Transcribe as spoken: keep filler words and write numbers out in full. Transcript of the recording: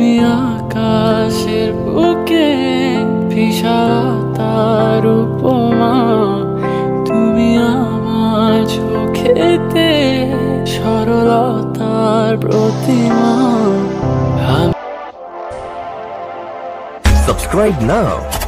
তুমি আকাশের বুকে বিশালতার উপমা, তুমি আমার চোখেতে সরলতার প্রতিমা। Subscribe now